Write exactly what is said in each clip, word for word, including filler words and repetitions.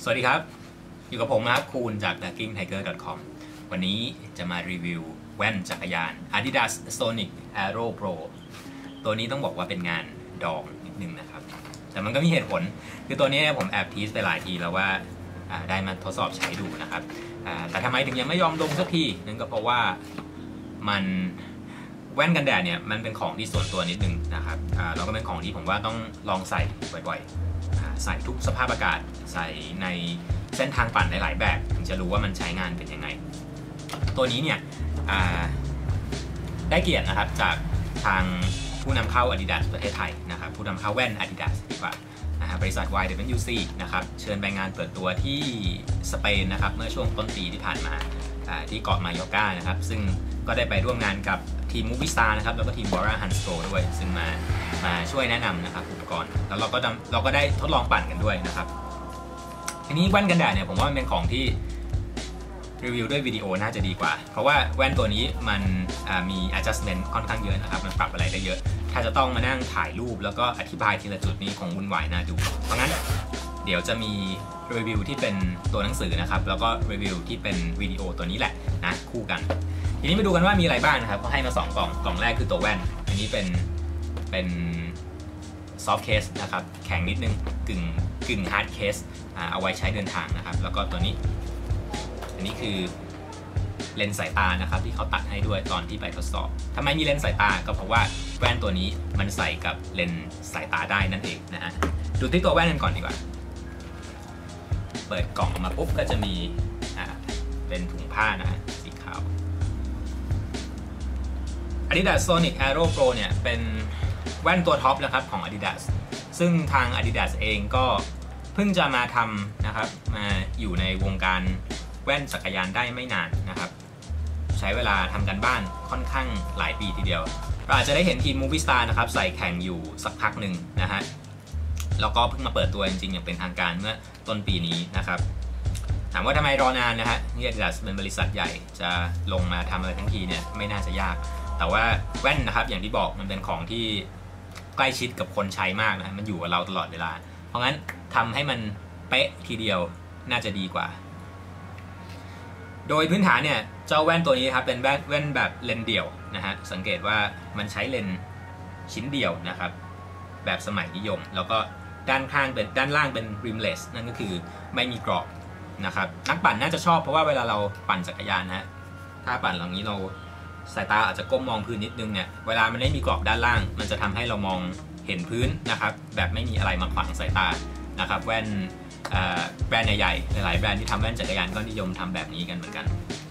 สวัสดีครับอยู่กับผมนะครับคูณจาก ดักกิ้งไทเกอร์ ดอท คอม วันนี้จะมารีวิวแว่นจักรยาน Adidas Sonic Aero Pro ตัวนี้ต้องบอกว่าเป็นงานดองนิดนึงนะครับแต่มันก็มีเหตุผลคือตัวนี้ผมแอบทีสไปหลายทีแล้วว่าได้มาทดสอบใช้ดูนะครับแต่ทำไมถึงยังไม่ยอมลงสักทีนั่นก็เพราะว่ามันแว่นกันแดดเนี่ยมันเป็นของที่ส่วนตัวนิดนึงนะครับแล้วก็เป็นของที่ผมว่าต้องลองใส่บ่อยๆใส่ทุกสภาพอากาศใส่ในเส้นทางปั่นหลายๆแบบถึงจะรู้ว่ามันใช้งานเป็นยังไงตัวนี้เนี่ยได้เกียรตินะครับจากทางผู้นำเข้า Adidas ประเทศไทยนะครับผู้นำเข้าแว่น Adidas ดีกว่าบริษัท วาย ดับเบิลยู ซี นะครับเชิญไปงานเปิดตัวที่สเปนนะครับเมื่อช่วงต้นปีที่ผ่านมาที่เกาะมายอร์กานะครับซึ่งก็ได้ไปร่วมงานกับทีม Movistar นะครับแล้วก็ทีม Bora Hansgrohe ด้วยซึ่งมามาช่วยแนะนำนะครับอุปกรณ์แล้วเราก็เราก็ได้ทดลองปั่นกันด้วยนะครับทีนี้แว่นกันแดดเนี่ยผมว่ามันเป็นของที่รีวิวด้วยวิดีโอน่าจะดีกว่าเพราะว่าแว่นตัวนี้มันมี adjustment ค่อนข้างเยอะนะครับมันปรับอะไรได้เยอะถ้าจะต้องมานั่งถ่ายรูปแล้วก็อธิบายทีละจุดนี้คงวุ่นวายน่าดูเพราะงั้นเดี๋ยวจะมีรีวิวที่เป็นตัวหนังสือนะครับแล้วก็รีวิวที่เป็นวิดีโอตัวนี้แหละนะคู่กันทีนี้มาดูกันว่ามีอะไรบ้างนะครับก็ให้มาสองกล่องกล่องแรกคือตัวแว่นอันนี้เป็นเป็นซอฟต์เคสนะครับแข็งนิดนึงกึ่งกึ่งฮาร์ดเคสเอาไว้ใช้เดินทางนะครับแล้วก็ตัวนี้อันนี้คือเลนส์สายตานะครับที่เขาตัดให้ด้วยตอนที่ไปทดสอบทำไมมีเลนส์สายตาก็เพราะว่าแว่นตัวนี้มันใส่กับเลนส์สายตาได้นั่นเองนะฮะดูที่ตัวแว่นกันก่อนดีกว่าเปิดกล่องออกมาปุ๊บก็จะมีอ่าเป็นถุงผ้านะฮะสีขาว Adidas Sonic Aero Pro เนี่ยเป็นแว่นตัวท็อปนะครับของ Adidas ซึ่งทาง Adidas เองก็เพิ่งจะมาทำนะครับมาอยู่ในวงการแว่นจักรยานได้ไม่นานนะครับใช้เวลาทำกันบ้านค่อนข้างหลายปีทีเดียวเราอาจจะได้เห็นทีม Movistar นะครับใส่แข่งอยู่สักพักหนึ่งนะฮะแล้วก็เพิ่งมาเปิดตัวจริงๆอย่างเป็นทางการเมื่อต้นปีนี้นะครับถามว่าทำไมรอนานนะฮะนี่ Adidas เป็นบริษัทใหญ่จะลงมาทำอะไรทั้งทีเนี่ยไม่น่าจะยากแต่ว่าแว่นนะครับอย่างที่บอกมันเป็นของที่ใกล้ชิดกับคนใช้มากนะมันอยู่กับเราตลอดเวลาเพราะงั้นทำให้มันเป๊ะทีเดียวน่าจะดีกว่าโดยพื้นฐานเนี่ยเจ้าแว่นตัวนี้ครับเป็นแว่นแว่นแบบเลนส์เดี่ยวนะฮะสังเกตว่ามันใช้เลนส์ชิ้นเดียวนะครับแบบสมัยนิยมแล้วก็ด้านข้างเป็นด้านล่างเป็น rimless นั่นก็คือไม่มีกรอบนะครับนักปั่นน่าจะชอบเพราะว่าเวลาเราปั่นจักรยานนะฮะถ้าปั่นเหล่านี้เราสายตาอาจจะก้มมองพื้นนิดนึงเนี่ยเวลามันไม่มีกรอบด้านล่างมันจะทำให้เรามองเห็นพื้นนะครับแบบไม่มีอะไรมาขวางสายตานะครับแว่นแบรนด์ใหญ่ๆหลายๆแบรนด์ที่ทำแว่นจักรยานก็นิยมทำแบบนี้กันเหมือนกัน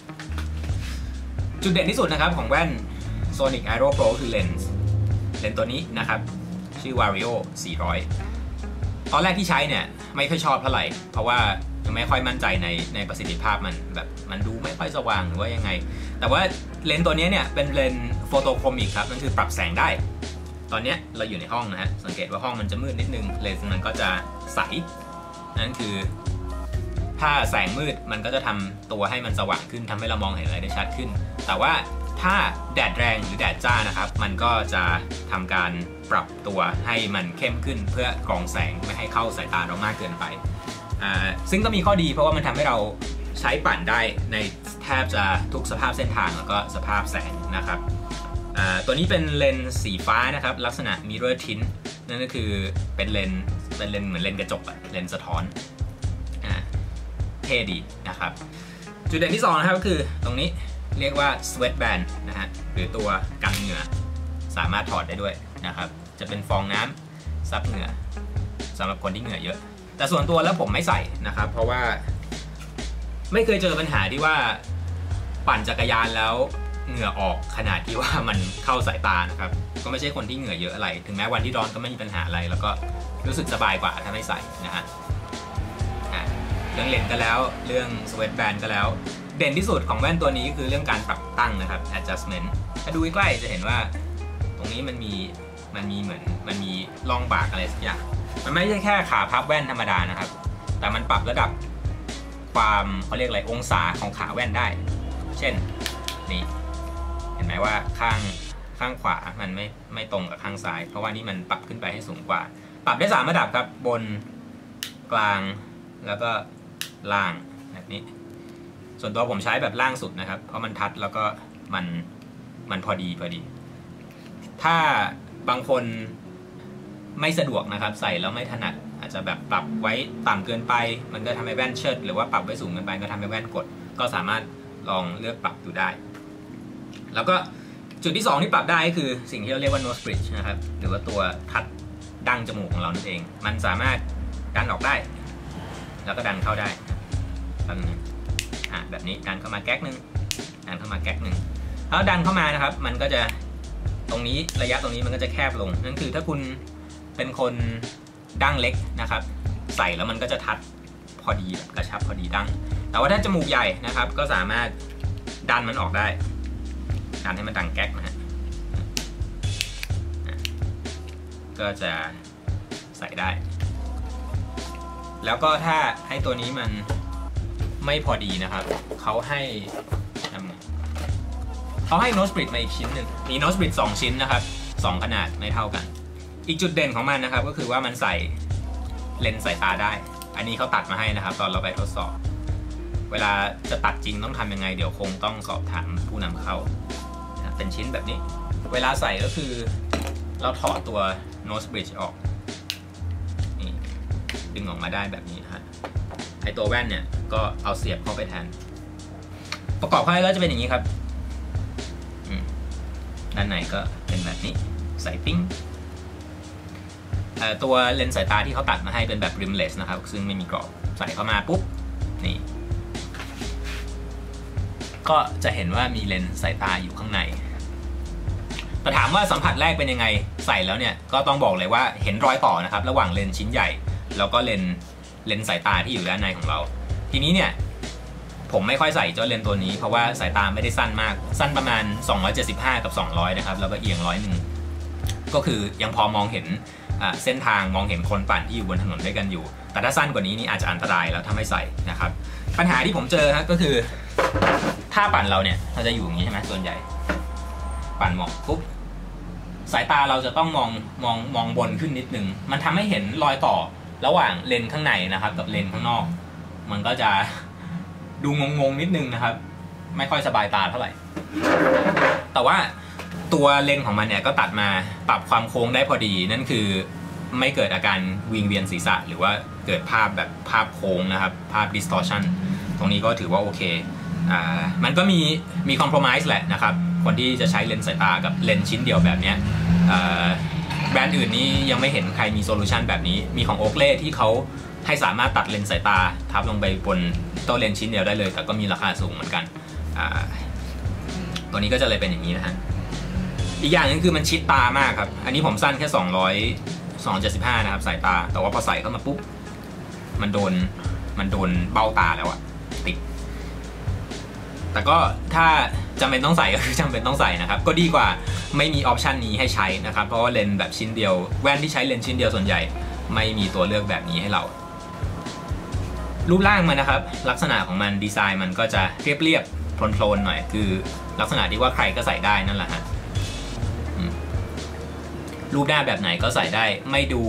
จุดเด่นที่สุดนะครับของแว่น Sonic Aero Pro คือเลนส์เลนส์ตัวนี้นะครับชื่อ Vario สี่ร้อยตอนแรกที่ใช้เนี่ยไม่ค่อยชอบเท่าไหร่เพราะว่าไม่ค่อยมั่นใจในในประสิทธิภาพมันแบบมันดูไม่ค่อยสว่างหรือว่ายังไงแต่ว่าเลนส์ตัวนี้เนี่ยเป็นเลนส์โฟโตโครมิกครับนั่นคือปรับแสงได้ตอนนี้เราอยู่ในห้องนะฮะสังเกตว่าห้องมันจะมืดนิดนึงเลนส์มันก็จะใสนั่นคือถ้าแสงมืดมันก็จะทำตัวให้มันสว่างขึ้นทำให้เรามองเห็นอะไรได้ชัดขึ้นแต่ว่าถ้าแดดแรงหรือแดดจ้านะครับมันก็จะทำการปรับตัวให้มันเข้มขึ้นเพื่อกรองแสงไม่ให้เข้าสายตาเรามากเกินไปซึ่งก็มีข้อดีเพราะว่ามันทำให้เราใช้ปั่นได้ในแทบจะทุกสภาพเส้นทางแล้วก็สภาพแสงนะครับตัวนี้เป็นเลนส์สีฟ้านะครับลักษณะ mirror tint นั่นก็คือเป็นเลนส์เป็นเลนส์เหมือนเลนส์กระจกอะเลนส์สะท้อนเท่ดีนะครับจุดเด่นที่สองนะครับก็คือตรงนี้เรียกว่า sweat band นะฮะหรือตัวกันเหงื่อสามารถถอดได้ด้วยนะครับจะเป็นฟองน้ำซับเหงื่อสำหรับคนที่เหงื่อเยอะแต่ส่วนตัวแล้วผมไม่ใส่นะครับเพราะว่าไม่เคยเจอปัญหาที่ว่าปั่นจักรยานแล้วเหงื่อออกขนาดที่ว่ามันเข้าสายตานะครับก็ไม่ใช่คนที่เหงื่อเยอะอะไรถึงแม้วันที่ร้อนก็ไม่มีปัญหาอะไรแล้วก็รู้สึกสบายกว่าถ้าไม่ใส่นะฮะเรื่องเลนส์ก็แล้วเรื่อง sweat band ก็แล้วเด่นที่สุดของแว่นตัวนี้คือเรื่องการปรับตั้งนะครับ adjustment ถ้าดูใกล้ๆจะเห็นว่าตรงนี้มันมีมันมีเหมือนมันมีร่องบากอะไรสักอย่างมันไม่ใช่แค่ขาพับแว่นธรรมดานะครับแต่มันปรับระดับความเขาเรียกอะไรองศาของขาแว่นได้เช่นนี่เห็นไหมว่าข้างข้างขวามันไม่ไม่ตรงกับข้างซ้ายเพราะว่านี่มันปรับขึ้นไปให้สูงกว่าปรับได้สามระดับครับบนกลางแล้วก็ล่างแบบนี้ส่วนตัวผมใช้แบบล่างสุดนะครับเพราะมันทัดแล้วก็มันมันพอดีพอดีถ้าบางคนไม่สะดวกนะครับใส่แล้วไม่ถนัดอาจจะแบบปรับไว้ต่ำเกินไปมันก็ทำให้แว่นเชิดหรือว่าปรับไว้สูงเกินไปก็ทำให้แว่นกดก็สามารถลองเลือกปรับดูได้แล้วก็จุดที่สองที่ปรับได้ก็คือสิ่งที่เราเรียกว่า nose bridge นะครับหรือว่าตัวทัดดั้งจมูกของเรานั่นเองมันสามารถดันออกได้แล้วก็ดันเข้าได้แบบนี้อ่ะแบบนี้ดันเข้ามาแก๊กนึงดันเข้ามาแก๊กนึงแล้วดันเข้ามานะครับมันก็จะตรงนี้ระยะตรงนี้มันก็จะแคบลงนั่นคือถ้าคุณเป็นคนดั้งเล็กนะครับใส่แล้วมันก็จะทัดพอดีกระชับพอดีดั้งแต่ว่าถ้าจมูกใหญ่นะครับก็สามารถดันมันออกได้ดันให้มันดังแก๊กนะฮะก็จะใส่ได้แล้วก็ถ้าให้ตัวนี้มันไม่พอดีนะครับเขาให้เขาให้ nose bridge มาอีกชิ้นหนึ่งมี nose bridge สองชิ้นนะครับสองขนาดไม่เท่ากันอีกจุดเด่นของมันนะครับก็คือว่ามันใส่เลนส์สายตาได้อันนี้เขาตัดมาให้นะครับตอนเราไปทดสอบเวลาจะตัดจริงต้องทำยังไงเดี๋ยวคงต้องสอบถามผู้นำเข้าเป็นชิ้นแบบนี้เวลาใส่ก็คือเราถอดตัว nose bridge ออกนี่ดึงออกมาได้แบบนี้นะฮะไอตัวแว่นเนี่ยก็เอาเสียบเข้าไปแทนประกอบเข้าไปแล้วจะเป็นอย่างนี้ครับด้านในก็เป็นแบบนี้ใส่ปิ้งตัวเลนส์สายตาที่เขาตัดมาให้เป็นแบบ rimless นะครับซึ่งไม่มีกรอบใส่เข้ามาปุ๊บนี่ก็จะเห็นว่ามีเลนส์สายตาอยู่ข้างในแต่ถามว่าสัมผัสแรกเป็นยังไงใส่แล้วเนี่ยก็ต้องบอกเลยว่าเห็นรอยต่อนะครับระหว่างเลนส์ชิ้นใหญ่แล้วก็เลนส์เลนส์สายตาที่อยู่ด้านในของเราทีนี้เนี่ยผมไม่ค่อยใส่เจ้าเลนส์ตัวนี้เพราะว่าสายตาไม่ได้สั้นมากสั้นประมาณสองร้อยเจ็ดสิบห้ากับสองร้อยนะครับแล้วก็เอียงร้อยหนึ่งก็คือยังพอมองเห็นเส้นทางมองเห็นคนปั่นที่อยู่บนถนนด้วยกันอยู่แต่ถ้าสั้นกว่านี้นี่อาจจะอันตรายแล้วถ้าไม่ใส่นะครับปัญหาที่ผมเจอฮะก็คือถ้าปั่นเราเนี่ยเราจะอยู่อย่างนี้ใช่ไหมส่วนใหญ่ปั่นมองปุ๊บสายตาเราจะต้องมองมองมองบนขึ้นนิดนึงมันทำให้เห็นรอยต่อระหว่างเลนข้างในนะครับกับเลนข้างนอกมันก็จะดูงงๆนิดนึงนะครับไม่ค่อยสบายตาเท่าไหร่แต่ว่าตัวเลนส์ของมันเนี่ยก็ตัดมาปรับความโค้งได้พอดีนั่นคือไม่เกิดอาการวิงเวียนศีรษะหรือว่าเกิดภาพแบบภาพโค้งนะครับภาพ distortion ตรงนี้ก็ถือว่าโอเคอ่ามันก็มีมี compromise แหละนะครับคนที่จะใช้เลนส์สายตากับเลนส์ชิ้นเดียวแบบนี้แบรนด์อื่นนี้ยังไม่เห็นใครมีโซลูชันแบบนี้มีของ Oakley ที่เขาให้สามารถตัดเลนส์สายตาทับลงไปบนตัวเลนส์ชิ้นเดียวได้เลยแต่ก็มีราคาสูงเหมือนกันตัวนี้ก็จะเลยเป็นอย่างนี้นะฮะอีกอย่างนึงคือมันชิดตามากครับอันนี้ผมสั้นแค่สองร้อย สองร้อยเจ็ดสิบห้านะครับสายตาแต่ว่าพอใส่เข้ามาปุ๊บมันโดนมันโดนเบ้าตาแล้วอะติดแต่ก็ถ้าจำเป็นต้องใส่ก็คือจำเป็นต้องใส่นะครับก็ดีกว่าไม่มีออปชันนี้ให้ใช้นะครับเพราะว่าเลนส์แบบชิ้นเดียวแว่นที่ใช้เลนส์ชิ้นเดียวส่วนใหญ่ไม่มีตัวเลือกแบบนี้ให้เรารูปร่างมันนะครับลักษณะของมันดีไซน์มันก็จะเรียบๆโพลนๆหน่อยคือลักษณะที่ว่าใครก็ใส่ได้นั่นแหละฮะรูปหน้าแบบไหนก็ใส่ได้ไม่ดู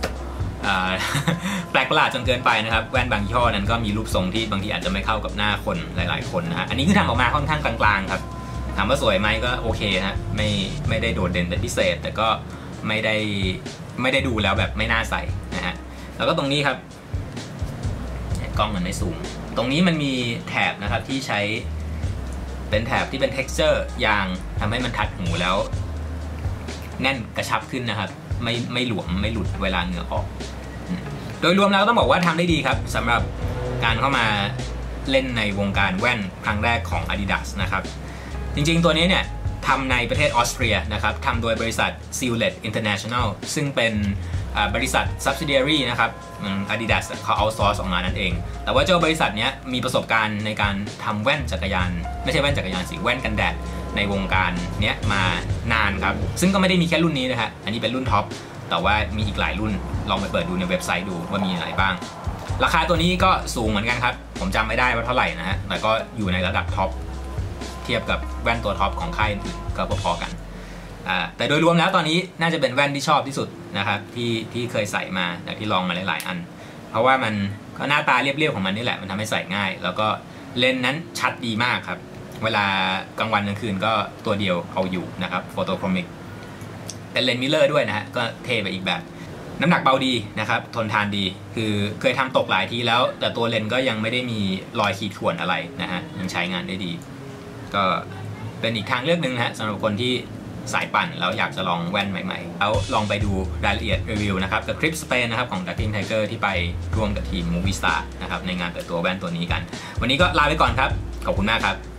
แปลกประหลาดจนเกินไปนะครับแว่นบางยี่ห้อนั้นก็มีรูปทรงที่บางทีอาจจะไม่เข้ากับหน้าคนหลายๆคนนะฮะอันนี้คือทำออกมาค่อนข้างกลางๆครับถามว่าสวยไหมก็โอเคนะไม่ไม่ได้โดดเด่นเป็นพิเศษแต่ก็ไม่ได้ไม่ได้ดูแล้วแบบไม่น่าใส่นะฮะแล้วก็ตรงนี้ครับกล้องมันไม่ซูมตรงนี้มันมีแถบนะครับที่ใช้เป็นแถบที่เป็น texture ยางทำให้มันทัดหูแล้วแน่นกระชับขึ้นนะครับไม่ไม่หลวมไม่หลุดเวลาเหงื่อออกโดยรวมแล้วต้องบอกว่าทำได้ดีครับสำหรับการเข้ามาเล่นในวงการแว่นครั้งแรกของ Adidas นะครับจริงๆตัวนี้เนี่ยทำในประเทศออสเตรียนะครับทำโดยบริษัท Sealed International ซึ่งเป็นบริษัท subsidiary นะครับ Adidas เขาเอาซอร์สออกมานั่นเองแต่ว่าเจ้าบริษัทนี้มีประสบการณ์ในการทำแว่นจักรยานไม่ใช่แว่นจักรยานสิแว่นกันแดดในวงการเนี้ยมานานครับซึ่งก็ไม่ได้มีแค่รุ่นนี้นะฮะอันนี้เป็นรุ่นท็อปแต่ว่ามีอีกหลายรุ่นลองไปเปิดดูในเว็บไซต์ดูว่ามีอะไรบ้างราคาตัวนี้ก็สูงเหมือนกันครับผมจำไม่ได้ว่าเท่าไหร่นะฮะแต่ก็อยู่ในระดับท็อปเทียบกับแว่นตัวท็อปของค่ายอื่นก็พอๆกันแต่โดยรวมแล้วตอนนี้น่าจะเป็นแว่นที่ชอบที่สุดนะครับที่ที่เคยใส่มาจากที่ลองมาหลายๆอันเพราะว่ามันก็หน้าตาเรียบๆของมันนี่แหละมันทำให้ใส่ง่ายแล้วก็เลนส์นั้นชัดดีมากครับเวลากลางวันกลางคืนก็ตัวเดียวเอาอยู่นะครับโฟโตโครมิกเป็นเลนส์มิเรอร์ด้วยนะฮะก็เท่ไปอีกแบบน้ำหนักเบาดีนะครับทนทานดีคือเคยทำตกหลายทีแล้วแต่ตัวเลนส์ก็ยังไม่ได้มีรอยขีดข่วนอะไรนะฮะยังใช้งานได้ดีก็เป็นอีกทางเลือกหนึ่งนะฮะสำหรับคนที่สายปั่นแล้วอยากจะลองแว่นใหม่ๆแล้วลองไปดูรายละเอียดรีวิวนะครับกับคลิปสเปนนะครับของ Darking Tiger ที่ไปร่วมกับทีม Movie Star นะครับในงานเปิดตัวแว่นตัวนี้กันวันนี้ก็ลาไปก่อนครับขอบคุณมากครับ